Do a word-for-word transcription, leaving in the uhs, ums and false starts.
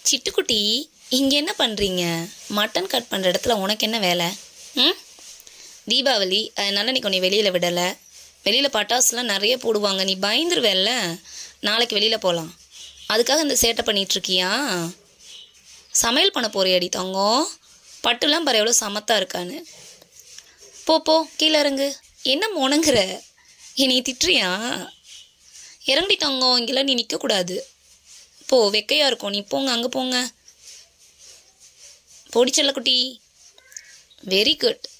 சிட்டுக்குட்டி, இங்கே என்ன பண்ணுறீங்க? மட்டன் கட் பண்ணுற இடத்துல உனக்கு என்ன வேலை? ம் தீபாவளி, அதனால் நீ கொஞ்சம் வெளியில் விடலை. வெளியில் பட்டாசுலாம் நிறைய போடுவாங்க, நீ பயந்துருவேல்ல. நாளைக்கு வெளியில் போகலாம், அதுக்காக இந்த சேட்டை பண்ணிகிட்ருக்கியா? சமையல் பண்ண போறியாடி தங்கம்? பட்டுலாம் பாரு எவ்வளோ சமத்தாக இருக்கான்னு. போ போ கீழே இறங்கு. என்ன முணங்குற? நீ திட்டுறியா? இறங்கடி தங்கம், இங்கெல்லாம் நீ நிற்கக்கூடாது. போ, வெக்கையாக இருக்கும், நீ போங்க, அங்கே போங்க. போடி செல்லக்குட்டி. Very good.